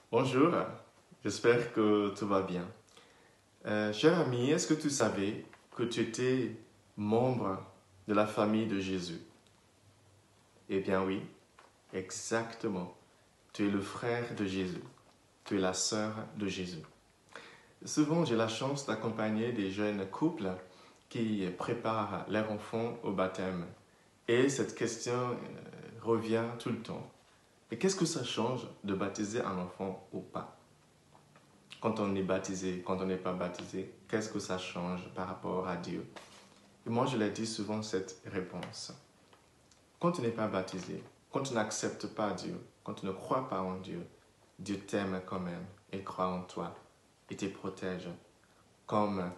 Bonjour, j'espère que tout va bien. Cher ami, est-ce que tu savais que tu étais membre de la famille de Jésus? Eh bien oui, exactement. Tu es le frère de Jésus. Tu es la sœur de Jésus. Souvent, j'ai la chance d'accompagner des jeunes couples qui préparent leur enfant au baptême. Et cette question revient tout le temps. Et qu'est-ce que ça change de baptiser un enfant ou pas? Quand on est baptisé, quand on n'est pas baptisé, qu'est-ce que ça change par rapport à Dieu? Et moi, je l'ai dit souvent cette réponse. Quand tu n'es pas baptisé, quand tu n'acceptes pas Dieu, quand tu ne crois pas en Dieu, Dieu t'aime quand même et croit en toi et te protège comme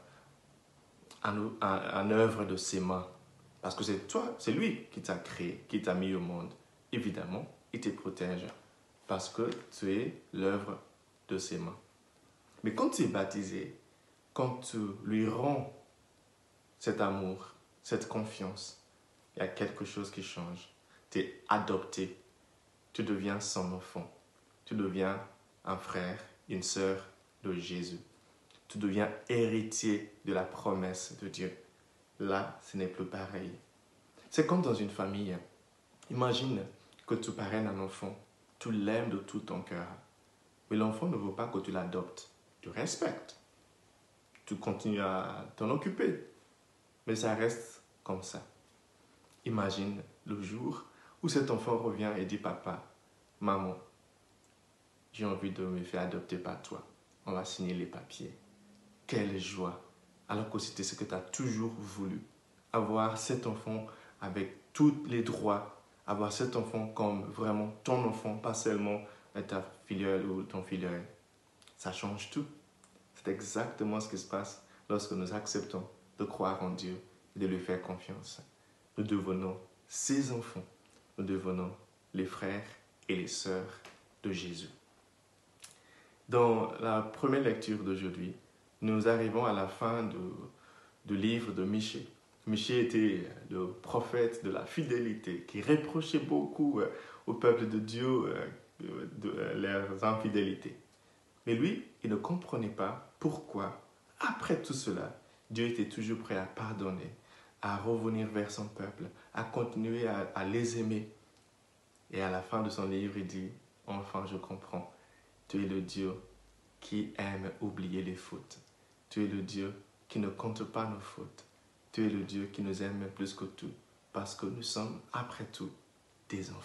un œuvre de ses mains. Parce que c'est toi, c'est lui qui t'a créé, qui t'a mis au monde. Évidemment, il te protège parce que tu es l'œuvre de ses mains. Mais quand tu es baptisé, quand tu lui rends cet amour, cette confiance, il y a quelque chose qui change. Tu es adopté. Tu deviens son enfant. Tu deviens un frère, une sœur de Jésus. Tu deviens héritier de la promesse de Dieu. Là, ce n'est plus pareil. C'est comme dans une famille. Imagine que tu parraines un enfant. Tu l'aimes de tout ton cœur. Mais l'enfant ne veut pas que tu l'adoptes. Tu respectes. Tu continues à t'en occuper. Mais ça reste comme ça. Imagine le jour où cet enfant revient et dit « Papa, maman, j'ai envie de me faire adopter par toi. On va signer les papiers. » Quelle joie! Alors que c'était ce que tu as toujours voulu. Avoir cet enfant avec tous les droits. Avoir cet enfant comme vraiment ton enfant, pas seulement ta filleule ou ton filleul. Ça change tout. C'est exactement ce qui se passe lorsque nous acceptons de croire en Dieu et de lui faire confiance. Nous devenons ses enfants. Nous devenons les frères et les sœurs de Jésus. Dans la première lecture d'aujourd'hui, nous arrivons à la fin du livre de Michée. Michée était le prophète de la fidélité qui reprochait beaucoup au peuple de Dieu leurs infidélités. Mais lui, il ne comprenait pas pourquoi, après tout cela, Dieu était toujours prêt à pardonner, à revenir vers son peuple, à continuer à les aimer. Et à la fin de son livre, il dit « Enfin, je comprends, tu es le Dieu qui aime oublier les fautes. Tu es le Dieu qui ne compte pas nos fautes. Tu es le Dieu qui nous aime plus que tout, parce que nous sommes, après tout, des enfants. »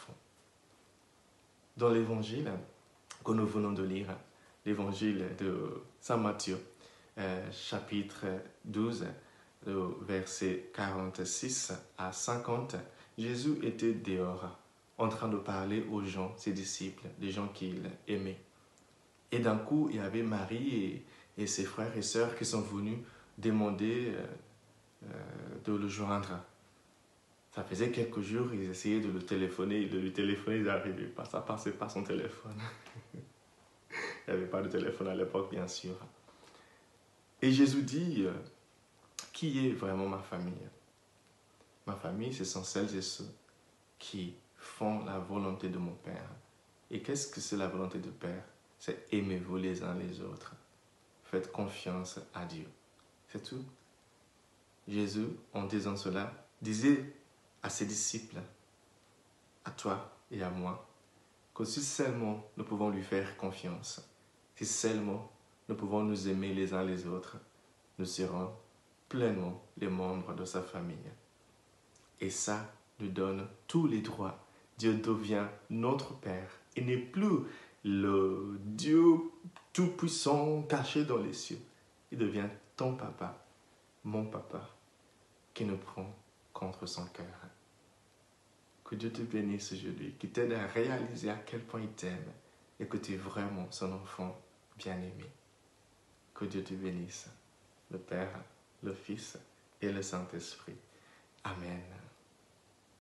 Dans l'évangile que nous venons de lire, l'évangile de Saint Matthieu, chapitre 12, versets 46 à 50, Jésus était dehors, en train de parler aux gens, ses disciples, des gens qu'il aimait. Et d'un coup, il y avait Marie et ses frères et sœurs qui sont venus demander de le joindre. Ça faisait quelques jours, ils essayaient de le téléphoner, de lui téléphoner, ils n'arrivaient pas, ça passait pas son téléphone. Il n'y avait pas de téléphone à l'époque, bien sûr. Et Jésus dit, qui est vraiment ma famille? Ma famille, ce sont celles et ceux qui font la volonté de mon Père. Et qu'est-ce que c'est la volonté du Père? C'est aimez-vous les uns les autres. Faites confiance à Dieu. C'est tout. Jésus, en disant cela, disait à ses disciples, à toi et à moi, que si seulement nous pouvons lui faire confiance, si seulement nous pouvons nous aimer les uns les autres, nous serons pleinement les membres de sa famille. Et ça nous donne tous les droits. Dieu devient notre Père. Il n'est plus le Dieu tout-puissant caché dans les cieux. Il devient ton papa, mon papa, qui nous prend contre son cœur. Que Dieu te bénisse aujourd'hui, qui t'aide à réaliser à quel point il t'aime et que tu es vraiment son enfant bien-aimé. Que Dieu te bénisse, le Père, le Fils et le Saint-Esprit. Amen.